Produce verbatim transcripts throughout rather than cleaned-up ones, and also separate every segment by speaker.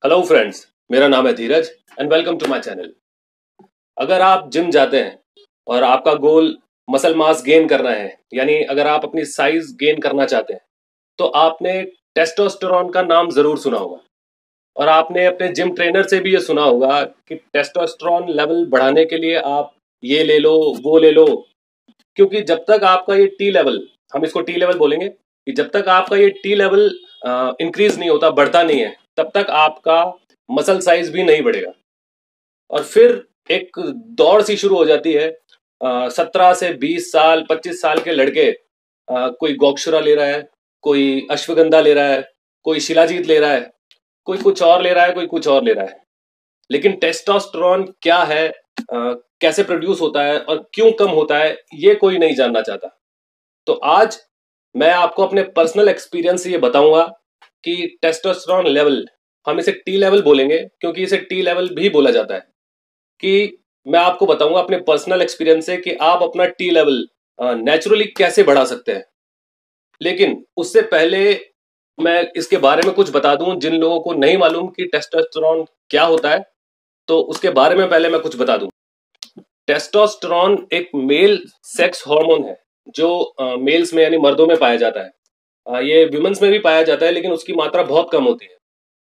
Speaker 1: Hello friends, मेरा नाम है Dheeraj and welcome to my channel. अगर आप जिम जाते हैं और आपका गोल मसल मास गेन करना है, यानी अगर आप अपनी साइज गेन करना चाहते हैं, तो आपने टेस्टोस्टेरोन का नाम जरूर सुना होगा और आपने अपने जिम ट्रेनर से भी ये सुना होगा कि टेस्टोस्टेरोन लेवल बढ़ाने के लिए आप ये ले लो, वो ले लो। क्योंकि जब तक आपका ये टी लेवल, हम इसको टी लेवल बोलेंगे, कि जब तक आपका ये टी लेवल इंक्रीज नहीं होता, बढ़ता नहीं है, तब तक आपका मसल साइज भी नहीं बढ़ेगा। और फिर एक दौड़ सी शुरू हो जाती है। सत्रह से बीस साल, पच्चीस साल के लड़के, आ, कोई गौक्षुरा ले रहा है, कोई अश्वगंधा ले रहा है, कोई शिलाजीत ले रहा है, कोई कुछ और ले रहा है, कोई कुछ और ले रहा है। लेकिन टेस्टोस्टेरोन क्या है, आ, कैसे प्रोड्यूस होता है और क्यों कम होता है, ये कोई नहीं जानना चाहता। तो आज मैं आपको अपने पर्सनल एक्सपीरियंस से ये बताऊंगा कि टेस्टोस्टेरोन लेवल, हम इसे टी लेवल बोलेंगे क्योंकि इसे टी लेवल भी बोला जाता है, कि मैं आपको बताऊंगा अपने पर्सनल एक्सपीरियंस से कि आप अपना टी लेवल नेचुरली कैसे बढ़ा सकते हैं। लेकिन उससे पहले मैं इसके बारे में कुछ बता दूं, जिन लोगों को नहीं मालूम कि टेस्टोस्टेरोन क्या होता है, तो उसके बारे में पहले मैं कुछ बता दूं। टेस्टोस्टेरोन एक मेल सेक्स हार्मोन है जो मेल्स में यानी मर्दों में पाया जाता है। आ, ये विमेंस में भी पाया जाता है, लेकिन उसकी मात्रा बहुत कम होती है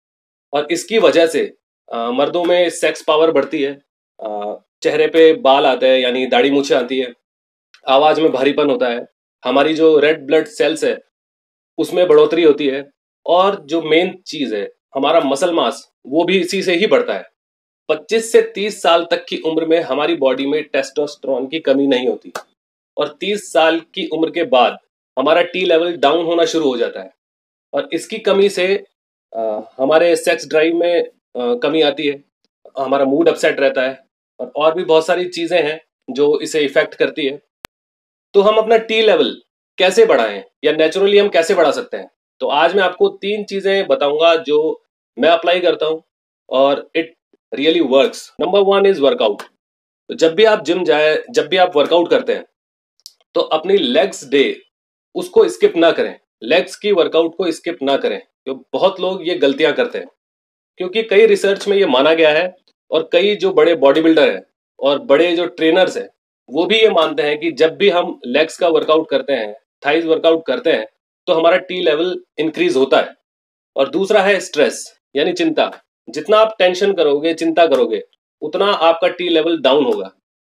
Speaker 1: और इसकी वजह से आ, मर्दों में सेक्स पावर बढ़ती है, आ, चेहरे पे बाल आते हैं यानी दाढ़ी मूछें आती है, आवाज में भारीपन होता है, हमारी जो रेड ब्लड सेल्स है उसमें बढ़ोतरी होती है, और जो मेन चीज है हमारा मसल मास, वो भी इसी से ही बढ़ता है। पच्चीस से तीस साल तक की उम्र में हमारी बॉडी में टेस्टोस्टेरोन की कमी नहीं होती और तीस साल की उम्र के बाद हमारा टी लेवल डाउन होना शुरू हो जाता है और इसकी कमी से आ, हमारे सेक्स ड्राइव में आ, कमी आती है, हमारा मूड अपसेट रहता है और और भी बहुत सारी चीजें हैं जो इसे इफेक्ट करती है। तो हम अपना टी लेवल कैसे बढ़ाएं या नेचुरली हम कैसे बढ़ा सकते हैं, तो आज मैं आपको तीन चीजें बताऊंगा जो मैं अप्लाई करता हूं और it really works. Number one is workout. तो जब भी आप जिम जाए, जब भी आप वर्कआउट करते हैं, तो अपनी लेग्स डे उसको स्किप ना करें, लेग्स की वर्कआउट को स्किप ना करें। तो बहुत लोग ये गलतियां करते हैं, क्योंकि कई रिसर्च में ये माना गया है और कई जो बड़े बॉडी बिल्डर हैं और बड़े जो ट्रेनर्स हैं, वो भी ये मानते हैं कि जब भी हम लेग्स का वर्कआउट करते हैं, थाइज वर्कआउट करते हैं, तो हमारा टी लेवल इंक्रीज होता है। और दूसरा है स्ट्रेस यानी चिंता। जितना आप टेंशन करोगे, चिंता करोगे, उतना आपका टी लेवल डाउन होगा।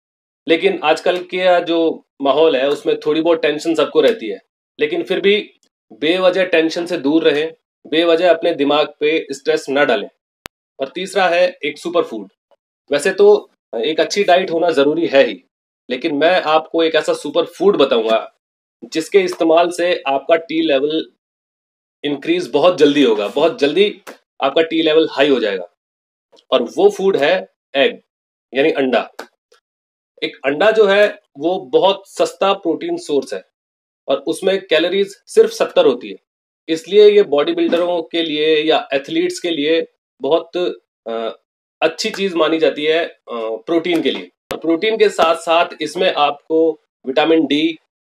Speaker 1: लेकिन आजकल के जो माहौल है उसमें थोड़ी बहुत टेंशन सबको रहती है, लेकिन फिर भी बेवजह टेंशन से दूर रहें, बेवजह अपने दिमाग पे स्ट्रेस न डालें। और तीसरा है एक सुपर फूड। वैसे तो एक अच्छी डाइट होना जरूरी है ही, लेकिन मैं आपको एक ऐसा सुपर फूड बताऊंगा जिसके इस्तेमाल से आपका टी लेवल इंक्रीज बहुत जल्दी होगा, बहुत जल्दी आपका टी लेवल हाई हो जाएगा। और वो फूड है एग यानी अंडा। एक अंडा जो है वो बहुत सस्ता प्रोटीन सोर्स है और उसमें कैलोरीज सिर्फ सत्तर होती है, इसलिए ये बॉडी बिल्डरों के लिए या एथलीट्स के लिए बहुत आ, अच्छी चीज मानी जाती है प्रोटीन के लिए। और प्रोटीन के साथ साथ इसमें आपको vitamin D,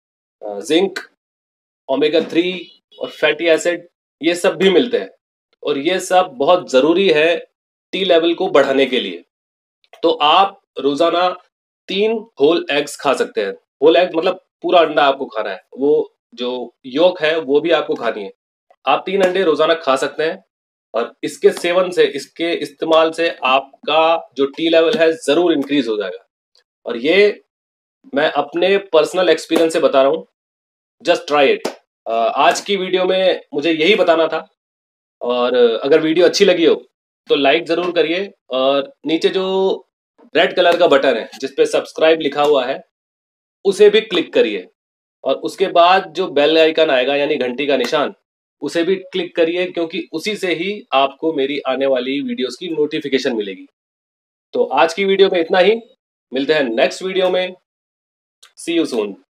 Speaker 1: zinc, omega three और फैटी एसिड, ये सब भी मिलते हैं और ये सब बहुत जरूरी है टी लेवल को बढ़ाने के लिए। तो आप रोजाना तीन होल एग्स खा सकते हैं। होल एग मतलब पूरा अंडा आपको खाना है, वो जो योक है वो भी आपको खानी है। आप तीन अंडे रोजाना खा सकते हैं और इसके सेवन से, इसके इस्तेमाल से आपका जो टी लेवल है जरूर इंक्रीज हो जाएगा। और ये मैं अपने पर्सनल एक्सपीरियंस से बता रहा हूँ, जस्ट ट्राई इट। आज की वीडियो में मुझे यही बताना था, और अगर वीडियो अच्छी लगी हो तो लाइक जरूर करिए और नीचे जो रेड कलर का बटन है जिसपे सब्सक्राइब लिखा हुआ है उसे भी क्लिक करिए, और उसके बाद जो बेल आइकन आएगा यानी घंटी का निशान, उसे भी क्लिक करिए, क्योंकि उसी से ही आपको मेरी आने वाली वीडियोस की नोटिफिकेशन मिलेगी। तो आज की वीडियो में इतना ही, मिलते हैं नेक्स्ट वीडियो में। See you soon.